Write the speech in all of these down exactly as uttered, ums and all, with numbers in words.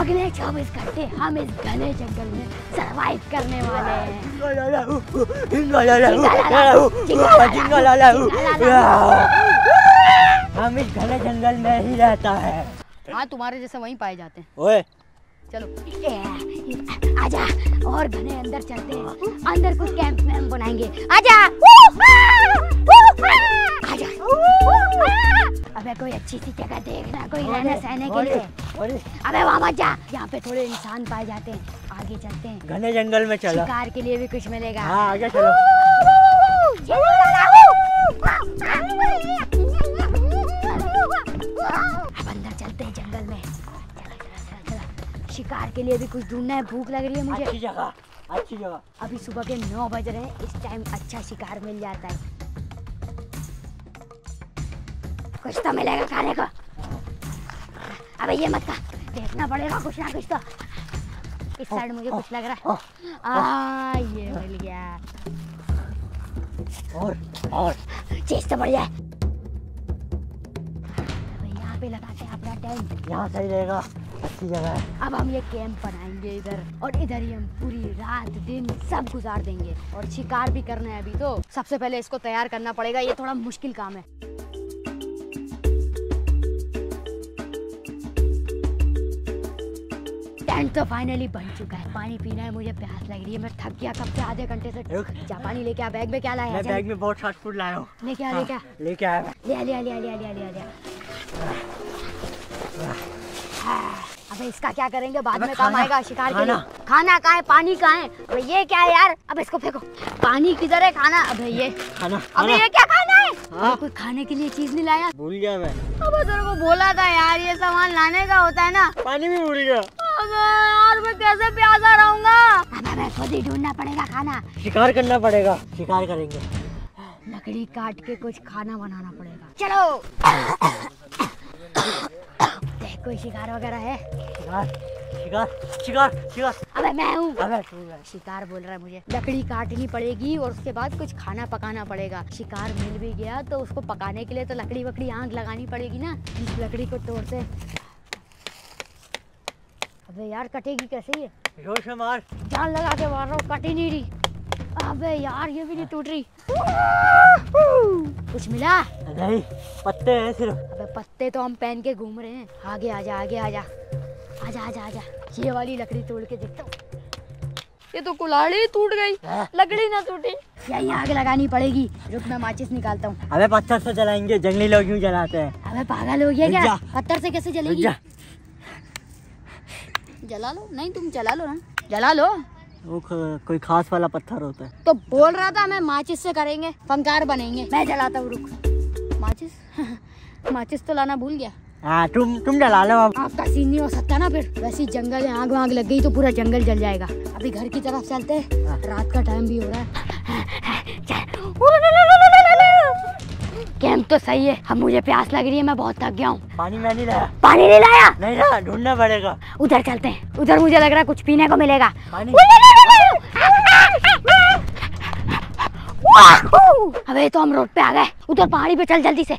अगले चौबीस घंटे हम इस घने जंगल में सरवाइव करने वाले हैं। हम इस घने जंगल में ही रहता है। हाँ, तुम्हारे जैसे वहीं पाए जाते हैं। ओए चलो आजा, और घने अंदर चलते हैं। अंदर कुछ कैंप में हम बनाएंगे। आजा आजा। अबे कोई अच्छी सी जगह देखना, कोई रहने सहने के लिए। अबे वहाँ मत जा, यहाँ पे थोड़े इंसान पाए जाते हैं। आगे चलते हैं, घने जंगल में चलो, शिकार के लिए भी कुछ मिलेगा। हाँ आगे चलो। अब अंदर चलते हैं जंगल में। चला चला चला चला, शिकार के लिए भी कुछ ढूंढना है। भूख लग रही है मुझे। अच्छी जगह, अच्छी जगह। अभी सुबह के नौ बज रहे हैं, इस टाइम अच्छा शिकार मिल जाता है। कुछ तो मिलेगा खाने को। अबे ये मत खा, देखना पड़ेगा कुछ ना कुछ तो। इस साइड मुझे कुछ लग रहा है। आ, ये मिल गया। और और चीज तो बढ़िया है। यहाँ पे लगाते हैं अपना टेंट। यहाँ सही रहेगा, अच्छी जगह है। अब हम ये कैंप बनाएंगे इधर, और इधर ही हम पूरी रात दिन सब गुजार देंगे। और शिकार भी करना है अभी तो। सबसे पहले इसको तैयार करना पड़ेगा, ये थोड़ा मुश्किल काम है। टेंट तो फाइनली बन चुका है। पानी पीना है मुझे, प्यास लग रही है। मैं थक गया कब से, आधे घंटे से। रुक जा, पानी लेके आ। बैग में क्या लाया? मैं बैग में बहुत फास्ट फूड लाया हूँ। लेके आ, लेके आ, लेके आया। ले ले ले ले ले ले ले। अबे इसका क्या करेंगे, बाद में काम आएगा शिकार के लिए। खाना कहाँ है, पानी कहाँ है? अबे ये क्या है यार? अब इसको फेंको। पानी किधर है? खाना? अबे ये खाना। अबे ये क्या खाना है? हाँ? कोई खाने के लिए चीज नहीं लाया? भूल गया मैं। अबे तेरे को बोला था यार, ये सामान लाने का होता है ना। पानी भी भूल गया। अबे यार मैं कैसे प्यासा रहूंगा? अबे खुद ही ढूंढना पड़ेगा खाना। शिकार करना पड़ेगा, शिकार करेंगे। लकड़ी काट के कुछ खाना बनाना पड़ेगा। चलो देख, कोई शिकार वगैरह है? शिकार शिकार शिकार शिकार। अबे मैं हूँ। अबे तू है। शिकार बोल रहा है मुझे। लकड़ी काटनी पड़ेगी और उसके बाद कुछ खाना पकाना पड़ेगा। शिकार मिल भी गया तो उसको पकाने के लिए तो लकड़ी वकड़ी आग लगानी पड़ेगी ना। इस लकड़ी को तोड़ते। अबे यार कटेगी कैसे ये? जोर से मार। जान लगा के मार रहा हूँ, कट ही नहीं रही। अबे यार ये भी नहीं टूट रही। कुछ मिला? नहीं, पत्ते हैं सिर्फ। अबे पत्ते तो हम पहन के घूम रहे हैं। आगे आजा, आगे आजा, आजा आजा आजा। ये वाली लकड़ी तोड़ के देखता हूँ। ये तो कुल्हाड़ी टूट गई, लकड़ी ना टूटी। यही आग लगानी पड़ेगी। रुक मैं माचिस निकालता हूँ। अबे पत्थर से जलाएंगे, जंगली लोग यूं जलाते हैं। अबे पागल हो गया क्या? पत्थर से कैसे जलेगी? जला लो। नहीं तुम जला लो ना, जला लो। वो कोई खास वाला पत्थर होता है। तो बोल रहा था मैं माचिस से करेंगे, फंकार बनेंगे। मैं जलाता हूँ, रुक। माचिस माचिस तो लाना भूल गया। हाँ तुम तुम जला लो। अब आग का सीन नहीं हो सकता ना फिर। वैसे जंगल है, आग वाग लग गई तो पूरा जंगल जल जाएगा। अभी घर की तरफ चलते हैं, रात का टाइम भी हो रहा है। कैंप तो सही है। अब मुझे प्यास लग रही है, मैं बहुत थक गया हूँ। पानी मैं नहीं लाया। पानी नहीं लाया? नहीं ना, ढूंढना पड़ेगा। उधर चलते हैं, उधर मुझे लग रहा है कुछ पीने को मिलेगा। पानी। अबे तो हम रोड पे आ गए। उधर पहाड़ी पे चल जल्दी से।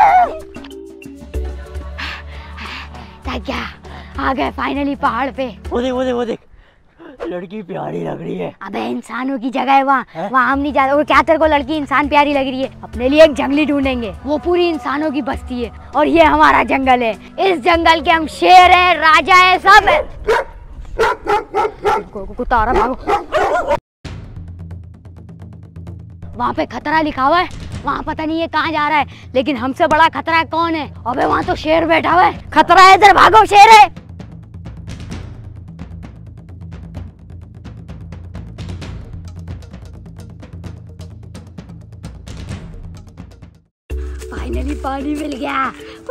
थक गया, आ गए फाइनली पहाड़ पे। वो देख वो देख वो देख, लड़की प्यारी लग रही है। अबे इंसानों की जगह है वहाँ, वहाँ हम नहीं जाते। और क्या तेरे को लड़की इंसान प्यारी लग रही है? अपने लिए एक जंगली ढूंढेंगे, वो पूरी इंसानों की बस्ती है। और ये हमारा जंगल है। इस जंगल के हम शेर हैं, राजा है, सब है। कुत्ता आ रहा, भागो। वहाँ पे खतरा लिखा हुआ है। वहाँ पता नहीं ये कहाँ जा रहा है, लेकिन हमसे बड़ा खतरा कौन है? अबे वहाँ तो शेर बैठा हुआ है। खतरा है इधर, भागो, शेर है। फाइनली पानी मिल गया।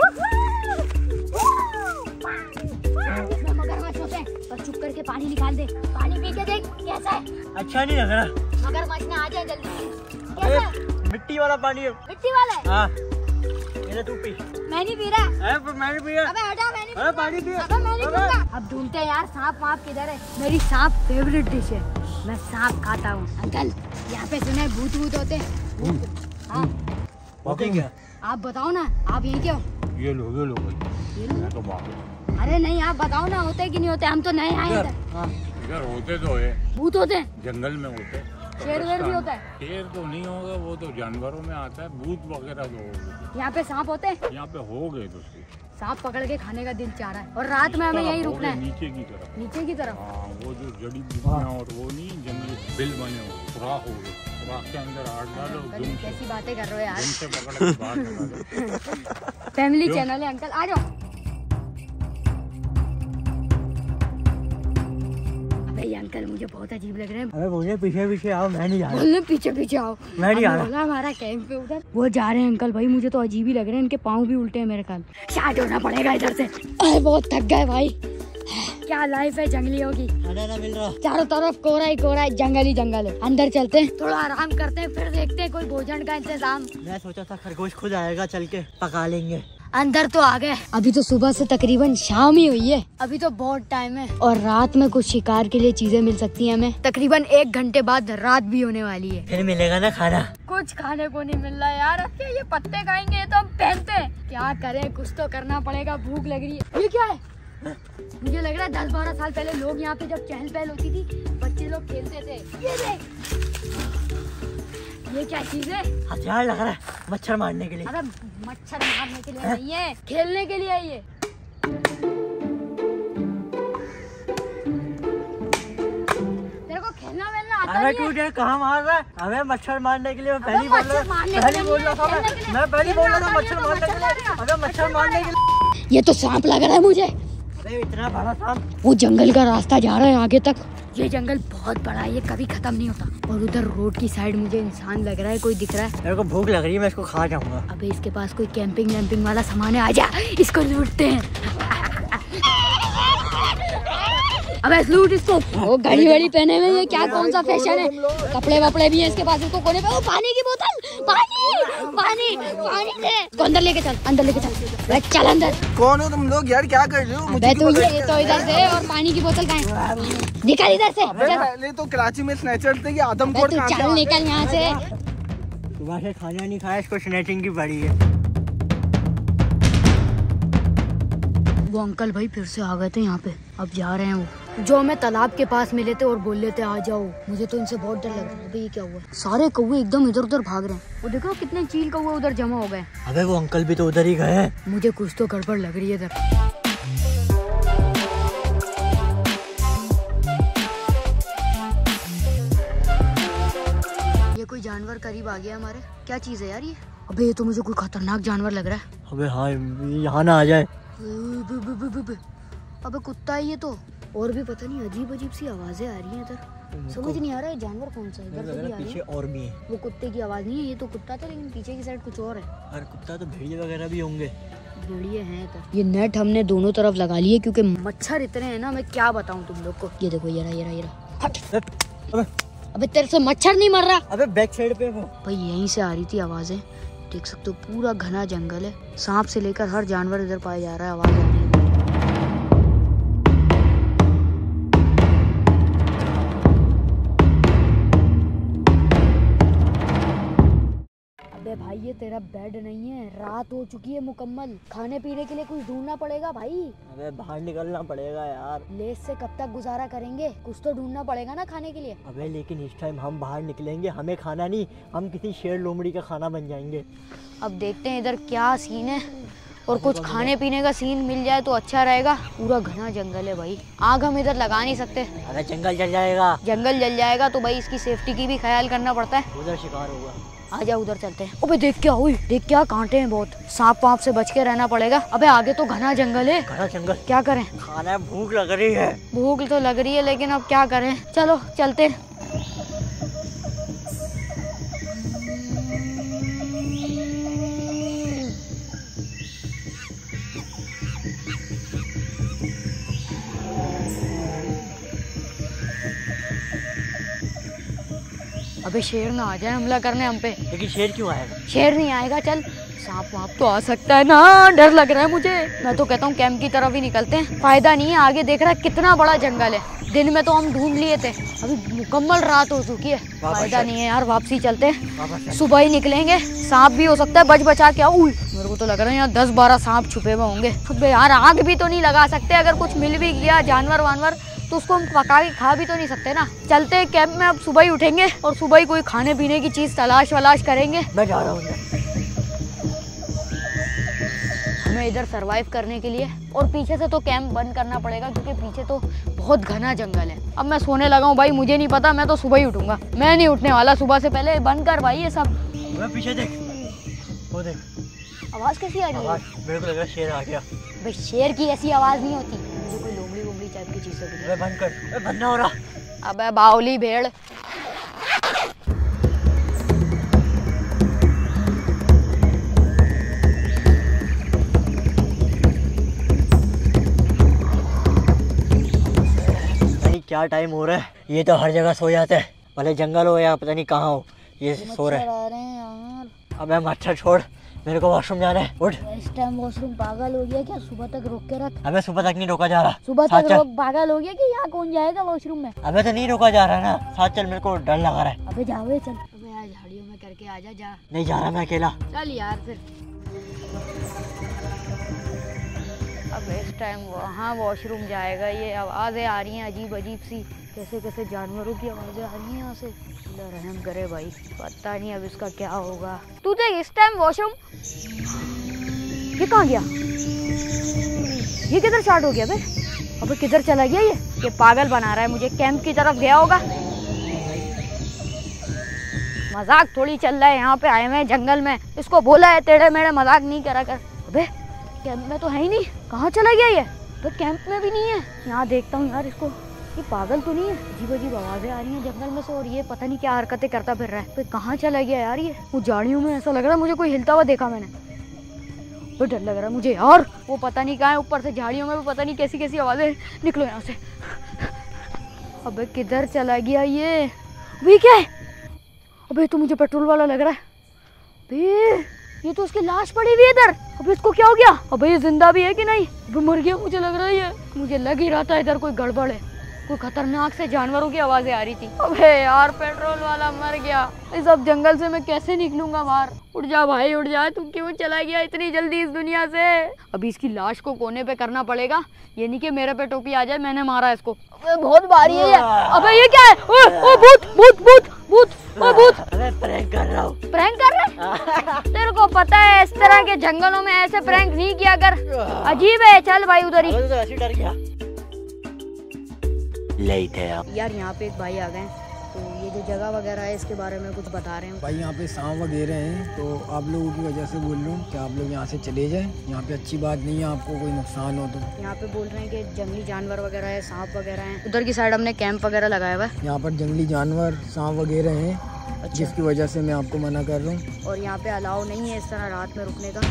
मगरमच्छ होते हैं, बस चुप करके पानी निकाल दे। पानी पी के देख कैसा है। अच्छा नहीं लग रहा। मगरमच्छ ने आ जाए जल्दी। मिट्टी वाला पानी है। मिट्टी वाला है? हाँ। ये तू पी। मैं नहीं पी रहा। अरे मैं नहीं पी रहा। अबे हटा, मैं नहीं पी रहा। पानी पी। अबे मैं नहीं पीऊंगा। अब ढूंढते हैं यार, सांप वाप किधर है? मेरी सांप फेवरेट डिश है, मैं सांप खाता हूँ। अंकल यहाँ पे सुना है भूत भूत होते हैं? हाँ क्या? आप बताओ ना, आप यहीं क्यों? ये लो ये लो ये लो। मैं तो मार अरे नहीं आप बताओ ना होते कि नहीं होते, हम तो नए आए इधर। इधर होते तो है, भूत होते हैं, जंगल में होते। शेर वेर भी होता है? शेर तो नहीं होगा, वो तो जानवरों में आता है। भूत वगैरह तो होगा। यहाँ पे सांप होते हैं? यहाँ पे हो गए तो सांप पकड़ के खाने का दिल चाह रहा है। और रात में हमें यहीं रुकना है, नीचे की तरफ। नीचे की तरफ? हाँ, वो जो जड़ी बूटियाँ और वो नहीं जंगली बिल बने हो, सुराख हो गए, सुराख के अंदर आग डालो, दुम से कैसी बातें कर रहे हो यार। दुम से पकड़ के बाहर निकालो। फैमिली चैनल है अंकल, आ जाओ। अबे अंकल मुझे बहुत अजीब लग रहे हैं। अबे मुझे पीछे पीछे आओ, मैं नहीं जा रहा। बोलने पीछे पीछे आओ, मैं नहीं आ रहा। हमारा कैंप पे उधर वो जा रहे हैं अंकल। भाई मुझे तो अजीब ही लग रहे हैं, इनके पाँव भी उल्टे हैं मेरे ख्याल। स्टार्ट होना पड़ेगा इधर से। अरे बहुत थक गए भाई, क्या लाइफ है जंगलियों की। खाना ना मिल रहा, चारों तरफ कोहरा ही कोहरा है, जंगल ही जंगल है। अंदर चलते हैं, थोड़ा आराम करते हैं, फिर देखते हैं कोई भोजन का इंतजाम। मैं सोचा था खरगोश खुद आएगा, चल के पका लेंगे। अंदर तो आ गए। अभी तो सुबह से तकरीबन शाम ही हुई है, अभी तो बहुत टाइम है। और रात में कुछ शिकार के लिए चीजें मिल सकती हैं हमें। तकरीबन एक घंटे बाद रात भी होने वाली है। फिर मिलेगा ना खाना? कुछ खाने को नहीं मिल रहा यार। अब क्या ये पत्ते खाएंगे, ये तो हम पहनते हैं। क्या करें, कुछ तो करना पड़ेगा, भूख लग रही है। ये क्या है? मुझे लग रहा है दस बारह साल पहले लोग यहाँ पे जब चहल पहल होती थी, बच्चे लोग खेलते थे। ये देख, ये क्या चीज है? हथियार लग रहा है, मच्छर मारने के लिए। अरे मच्छर मारने के लिए नहीं है, खेलने के लिए है ये। तेरे को खेलना वेलना आता अबे नहीं है? तू कहाँ मार रहा है? अबे मच्छर मारने के लिए मैं पहली अबे बोल मच्छर रहा मारने के पहली लिए बोल रहा था खेलने मैं के लिए। मैं पहली बोल रहा था खेलना मच्छर आता मारने नहीं के है लिए। तो अबे मच्छर मारने के लिए। ये तो सांप लग रहा है मुझे। अबे इतना बड़ा सांप। वो जंगल का रास्ता जा रहा है आगे तक। ये जंगल बहुत बड़ा है, ये कभी खत्म नहीं होता। और उधर रोड की साइड मुझे इंसान लग रहा है, कोई दिख रहा है। मेरे को भूख लग रही है, मैं इसको खा जाऊंगा। अबे इसके पास कोई कैंपिंग वैम्पिंग वाला सामान है, आजा इसको लूटते हैं। अबे लूट इसको। वो घड़ी वड़ी पहने हुए, ये क्या कौन सा फैशन है? कपड़े वपड़े भी हैं इसके पास, इसको कोने पे। ओ पानी की बोतल, पानी पानी पानी दे। इसको अंदर लेके चल, अंदर लेके चल। अरे चल अंदर। कौन हो तुम लोग यार, क्या कर रहे हो? अबे तू ये तो इधर से, और पानी की बोतल कहाँ है? निकल इधर से। पहले तो कराची में स्नैचर थे कि आदमखोर तू कहाँ चल से? निकल यहाँ से। सुबह से खाना नहीं खाया, इसको स्नैचिंग की पड़ी है। वो अंकल भाई फिर से आ गए थे यहाँ पे, अब जा रहे हैं वो। जो हमें तालाब के पास मिले थे और बोल लेते आ जाओ। मुझे तो इनसे बहुत डर लग रहा है। अबे ये क्या हुआ? सारे कौवे एकदम इधर उधर भाग रहे हैं। वो देखो कितने चील कौवे उधर जमा हो गए। अबे वो अंकल भी तो उधर ही गए हैं। मुझे कुछ तो गड़बड़ लग रही है इधर। ये कोई जानवर करीब आ गया हमारे। क्या चीज है यार ये? अबे ये तो मुझे कोई खतरनाक जानवर लग रहा है। अबे हाँ, यहाँ ना आ जाए। अबे कुत्ता है ये तो। और भी पता नहीं अजीब अजीब सी आवाजें आ रही हैं इधर। समझ नहीं आ रहा है जानवर कौन सा है। इधर से भी आ रही पीछे है। और भी है। वो कुत्ते की आवाज नहीं है, ये तो कुत्ता था, लेकिन पीछे की साइड कुछ और है। और कुत्ता तो भेड़िए वगैरह भी होंगे। भेड़िए हैं तो। ये नेट हमने दोनों तरफ लगा लिए, क्योंकि मच्छर इतने हैं ना, मैं क्या बताऊं तुम लोग को। ये देखो, ये रहा ये रहा ये रहा। हट। अबे अबे तेरे से मच्छर नहीं मर रहा। अबे बैक साइड पे वो। भाई यहीं से आ रही थी आवाजें, देख सकते हो। पूरा घना जंगल है, सांप से लेकर हर जानवर इधर पाया जा रहा है। आवाज आ रही है। अबे भाई ये तेरा बेड नहीं है, रात हो चुकी है मुकम्मल। खाने पीने के लिए कुछ ढूंढना पड़ेगा भाई। अबे बाहर निकलना पड़ेगा यार। लेस से कब तक गुजारा करेंगे? कुछ तो ढूंढना पड़ेगा ना खाने के लिए। अबे लेकिन इस टाइम हम बाहर निकलेंगे, हमें खाना नहीं, हम किसी शेर लोमड़ी का खाना बन जाएंगे। अब देखते हैं इधर क्या सीन है, और कुछ खाने पीने का सीन मिल जाए तो अच्छा रहेगा। पूरा घना जंगल है भाई, आग हम इधर लगा नहीं सकते। अरे जंगल जल जाएगा। जंगल जल जाएगा तो भाई इसकी सेफ्टी की भी ख्याल करना पड़ता है। उधर शिकार होगा। आजा उधर चलते हैं। अबे देख क्या हुई, देख क्या कांटे हैं बहुत। सांप वाप से बच के रहना पड़ेगा। अबे आगे तो घना जंगल है। घना जंगल, क्या करें? खाना है, भूख लग रही है। भूख तो लग रही है, लेकिन अब क्या करें। चलो चलते हैं। अबे शेर ना आ जाए हमला करने हम पे। लेकिन शेर क्यों आएगा? शेर नहीं आएगा, चल सांप वाप तो आ सकता है ना। डर लग रहा है मुझे। मैं तो कहता हूँ कैंप की तरफ ही निकलते हैं, फायदा नहीं है। आगे देख रहा है कितना बड़ा जंगल है। दिन में तो हम ढूंढ लिए थे, अभी मुकम्मल रात हो चुकी है। फायदा नहीं है यार, वापसी चलते हैं। सुबह ही निकलेंगे, सांप भी हो सकता है, बच बचा के आओ। मेरे को तो लग रहा है यहाँ दस बारह सांप छुपे हुए होंगे। अबे यार आग भी तो नहीं लगा सकते, अगर कुछ मिल भी गया जानवर वानवर तो उसको हम पका के खा भी तो नहीं सकते ना। चलते हैं कैंप में, अब सुबह ही उठेंगे और सुबह ही कोई खाने पीने की चीज तलाश वलाश करेंगे। मैं जा रहा हूँ हमें इधर सरवाइव करने के लिए, और पीछे से तो कैंप बंद करना पड़ेगा क्योंकि पीछे तो बहुत घना जंगल है। अब मैं सोने लगा हूँ भाई, मुझे नहीं पता, मैं तो सुबह ही उठूंगा, मैं नहीं उठने वाला सुबह से पहले। बंद कर भाई ये सब। मैं पीछे देख, वो देख आवाज कैसी आ रही है? आवाज मेरे को लग रहा है शेर आ गया। भाई शेर की ऐसी आवाज नहीं होती, मुझे कोई लोमड़ी वोमड़ी टाइप की चीज लग रही है। बंद कर, बंद ना हो रहा। अबे बावली भेड़। क्या टाइम हो रहा है, ये तो हर जगह सो जाते हैं, भले जंगल हो या पता नहीं कहाँ हो, ये सो रहे हैं। अबे मच्छर छोड़, मेरे को वॉशरूम जाना है, उठ। इस टाइम वॉशरूम पागल हो गया क्या? सुबह तक रोक के रख। अबे सुबह तक नहीं रोका जा रहा। सुबह तक रोक, पागल हो गया कि यहाँ कौन जाएगा वॉशरूम में? अबे तो नहीं रोका जा रहा ना, साथ चल, मेरे को डर लगा रहा है। अबे जाओ चल। अबे यार झाड़ियों में करके आजा जा। नहीं जा रहा मैं अकेला। चल यार फिर। अब इस टाइम वहाँ वॉशरूम जाएगा, ये आवाज़ें आ रही हैं अजीब अजीब सी, कैसे कैसे जानवरों की आवाज़ें आ रही हैं यहाँ से। अल्लाह रहम करे भाई, पता नहीं अब इसका क्या होगा। तू देख इस टाइम वॉशरूम, ये कहाँ गया? ये किधर स्टार्ट हो गया बे? अबे किधर चला गया ये? ये पागल बना रहा है मुझे, कैंप की तरफ गया होगा। मजाक थोड़ी चल रहा है, यहाँ पे आए हुए हैं जंगल में, इसको बोला है टेढ़े मेढ़े मजाक नहीं करा कर। अबे कैंप में तो है ही नहीं, कहाँ चला गया ये? तो कैंप में भी नहीं है। यहाँ देखता हूँ यार इसको, ये पागल तो नहीं है? अजीब अजीब आवाजें आ रही हैं जंगल में से, और ये पता नहीं क्या हरकतें करता फिर रहा है। तो कहाँ चला गया यार ये? वो झाड़ियों में ऐसा लग रहा है मुझे कोई हिलता हुआ देखा मैंने, वो डर लग रहा है मुझे यार। वो पता नहीं कहाँ है, ऊपर से झाड़ियों में भी पता नहीं कैसी कैसी आवाजें। निकलो यहाँ से। अबे किधर चला गया ये? अबे क्या है? अबे तो मुझे पेट्रोल वाला लग रहा है। अबे ये तो उसकी लाश पड़ी हुई है इधर। अबे इसको क्या हो गया? अबे ये जिंदा भी है कि नहीं? अबे मर गया मुझे लग रहा है ये। मुझे लग ही रहा था इधर कोई गड़बड़ है, कोई खतरनाक से जानवरों की आवाजें आ रही थी। अबे यार पेट्रोल वाला मर गया, इस अब जंगल से मैं कैसे निकलूंगा बाहर? उठ जा भाई उठ जा, तू क्यों चला गया इतनी जल्दी इस दुनिया से? अभी इसकी लाश को कोने पे करना पड़ेगा, ये नहीं कि मेरे पे टोपी आ जाए मैंने मारा इसको। अबे बहुत भारी है ये। अबे ये क्या है? ओ, ओ भूत भूत भूत भूत ओ भूत। अबे प्रैंक कर रहा हूँ। प्रैंक कर रहा है? तेरे को पता है इस तरह के जंगलों में ऐसे प्रैंक नहीं किया कर, अजीब है। चल भाई उधर ही। तो ऐसे डर गया। लेट है आप यार यहाँ पे एक भाई आ गए, तो ये जो जगह वगैरह है इसके बारे में कुछ बता रहे हैं भाई। यहाँ पे सांप वगैरह हैं, तो आप लोगों की वजह से बोल रहा हूँ कि आप लोग यहाँ से चले जाएं। यहाँ पे अच्छी बात नहीं है, आपको कोई नुकसान हो तो। यहाँ पे बोल रहे हैं कि जंगली जानवर वगैरह है, सांप वगैरह हैं। उधर की साइड हमने कैंप वगैरह लगाया हुआ है। यहाँ पर जंगली जानवर सांप वगैरह हैं, अच्छा। जिसकी वजह से मैं आपको मना कर रहा हूँ। और यहाँ पे अलाउ नहीं है इस तरह रात में रुकने का।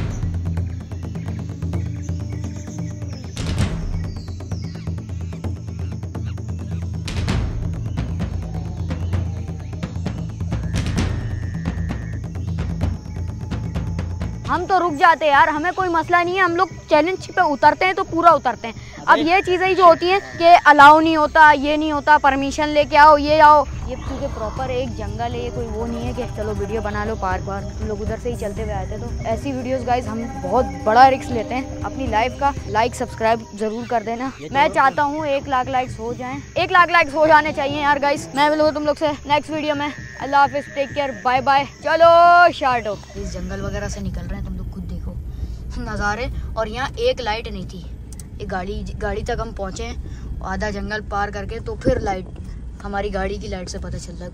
हम तो रुक जाते हैं यार, हमें कोई मसला नहीं है, हम लोग चैलेंज पे उतरते हैं तो पूरा उतरते हैं। अब ये चीज़ें जो होती हैं कि अलाउ नहीं होता, ये नहीं होता, परमिशन लेके आओ, ये आओ, ये क्योंकि प्रॉपर एक जंगल है, ये कोई वो नहीं है कि चलो वीडियो बना लो पार्क वार्क। हम लोग उधर से ही चलते हुए आए थे, तो ऐसी वीडियोस गाइज हम बहुत बड़ा रिस्क लेते हैं अपनी लाइफ का। लाइक सब्सक्राइब जरूर कर देना। मैं चाहता हूँ एक लाख लाइक्स हो जाएं, एक लाख लाइक्स हो जाने चाहिए यार गाइज। मैं मिलूंगा तुम लोग से नेक्स्ट वीडियो में। अल्लाह हाफिज, टेक केयर, बाय बाय। चलो शार्टो। इस जंगल वगैरह से निकल रहे हैं, तुम लोग खुद देखो नज़ारे। और यहाँ एक लाइट नहीं थी, ये गाड़ी गाड़ी तक हम पहुँचे हैं, आधा जंगल पार करके तो फिर लाइट, हमारी गाड़ी की लाइट से पता चल रहा है।